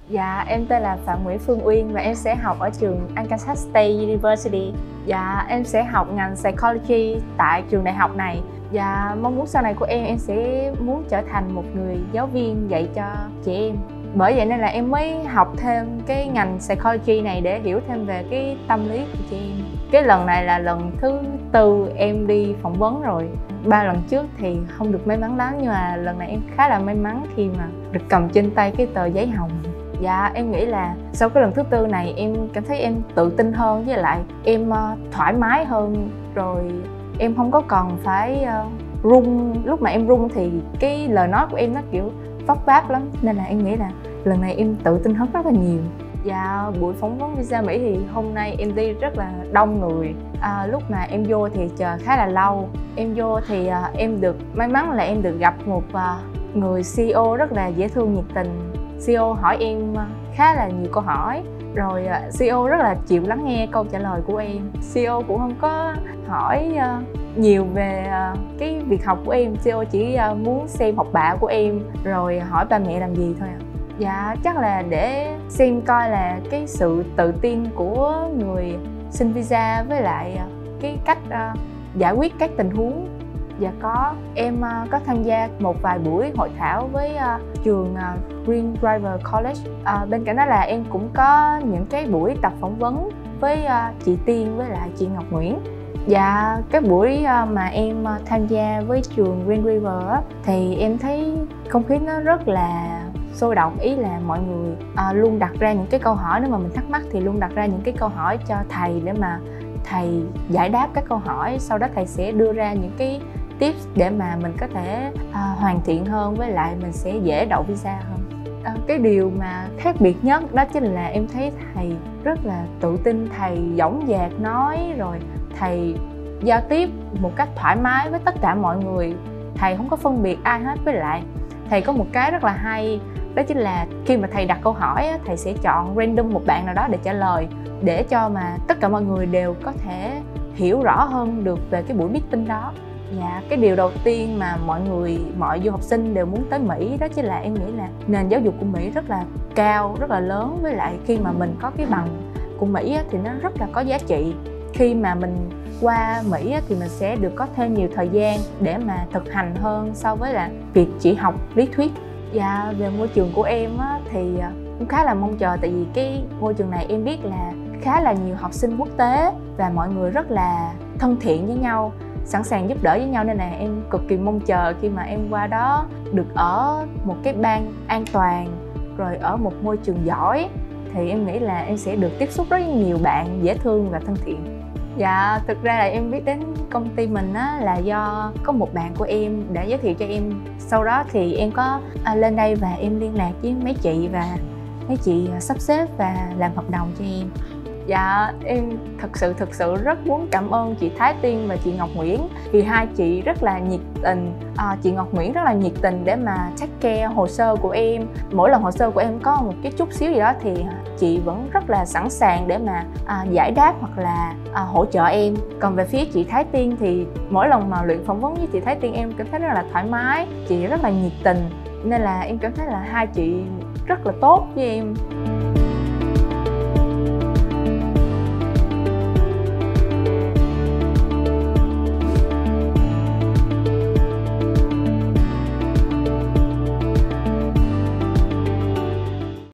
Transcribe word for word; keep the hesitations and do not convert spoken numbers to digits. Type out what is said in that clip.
Dạ, em tên là Phạm Nguyễn Phương Uyên và em sẽ học ở trường Arkansas State University. Dạ, em sẽ học ngành Psychology tại trường đại học này. Và mong muốn sau này của em, em sẽ muốn trở thành một người giáo viên dạy cho chị em. Bởi vậy nên là em mới học thêm cái ngành Psychology này để hiểu thêm về cái tâm lý của chị em. Cái lần này là lần thứ tư em đi phỏng vấn rồi. Ba lần trước thì không được may mắn lắm, nhưng mà lần này em khá là may mắn khi mà được cầm trên tay cái tờ giấy hồng. Dạ, em nghĩ là sau cái lần thứ tư này em cảm thấy em tự tin hơn, với lại em uh, thoải mái hơn. Rồi em không có còn phải uh, run. Lúc mà em run thì cái lời nói của em nó kiểu vấp váp lắm. Nên là em nghĩ là lần này em tự tin hơn rất là nhiều. Dạ, buổi phỏng vấn visa Mỹ thì hôm nay em đi rất là đông người. à, Lúc mà em vô thì chờ khá là lâu. Em vô thì uh, em được may mắn là em được gặp một uh, người xê e ô rất là dễ thương, nhiệt tình. xê e ô hỏi em khá là nhiều câu hỏi, rồi xê e ô rất là chịu lắng nghe câu trả lời của em. xê e ô cũng không có hỏi nhiều về cái việc học của em, xê e ô chỉ muốn xem học bạ của em rồi hỏi ba mẹ làm gì thôi ạ. Dạ, chắc là để xem coi là cái sự tự tin của người xin visa với lại cái cách giải quyết các tình huống. Dạ có, em uh, có tham gia một vài buổi hội thảo với uh, trường uh, Green River College. Uh, bên cạnh đó là em cũng có những cái buổi tập phỏng vấn với uh, chị Tiên với lại chị Ngọc Nguyễn. Dạ, cái buổi uh, mà em uh, tham gia với trường Green River á, thì em thấy không khí nó rất là sôi động. Ý là mọi người uh, luôn đặt ra những cái câu hỏi, nếu mà mình thắc mắc thì luôn đặt ra những cái câu hỏi cho thầy để mà thầy giải đáp các câu hỏi. Sau đó thầy sẽ đưa ra những cái tips để mà mình có thể uh, hoàn thiện hơn, với lại mình sẽ dễ đậu visa hơn. Uh, cái điều mà khác biệt nhất đó chính là em thấy thầy rất là tự tin, thầy dõng dạc nói, rồi thầy giao tiếp một cách thoải mái với tất cả mọi người. Thầy không có phân biệt ai hết. Với lại thầy có một cái rất là hay, đó chính là khi mà thầy đặt câu hỏi, thầy sẽ chọn random một bạn nào đó để trả lời, để cho mà tất cả mọi người đều có thể hiểu rõ hơn được về cái buổi meeting đó. Dạ, cái điều đầu tiên mà mọi người, mọi du học sinh đều muốn tới Mỹ đó chính là em nghĩ là nền giáo dục của Mỹ rất là cao, rất là lớn. Với lại khi mà mình có cái bằng của Mỹ thì nó rất là có giá trị. Khi mà mình qua Mỹ thì mình sẽ được có thêm nhiều thời gian để mà thực hành hơn so với là việc chỉ học lý thuyết. Dạ, về môi trường của em thì cũng khá là mong chờ, tại vì cái môi trường này em biết là khá là nhiều học sinh quốc tế và mọi người rất là thân thiện với nhau, sẵn sàng giúp đỡ với nhau. Nên là em cực kỳ mong chờ khi mà em qua đó được ở một cái bang an toàn, rồi ở một môi trường giỏi, thì em nghĩ là em sẽ được tiếp xúc rất nhiều bạn dễ thương và thân thiện. Dạ, thực ra là em biết đến công ty mình á, là do có một bạn của em đã giới thiệu cho em. Sau đó thì em có à, lên đây và em liên lạc với mấy chị, và mấy chị sắp xếp và làm hợp đồng cho em. Dạ, em thật sự thực sự rất muốn cảm ơn chị Thái Tiên và chị Ngọc Nguyễn, vì hai chị rất là nhiệt tình. à, Chị Ngọc Nguyễn rất là nhiệt tình để mà take care hồ sơ của em. Mỗi lần hồ sơ của em có một cái chút xíu gì đó thì chị vẫn rất là sẵn sàng để mà à, giải đáp hoặc là à, hỗ trợ em. Còn về phía chị Thái Tiên thì mỗi lần mà luyện phỏng vấn với chị Thái Tiên em cảm thấy rất là thoải mái, chị rất là nhiệt tình. Nên là em cảm thấy là hai chị rất là tốt với em.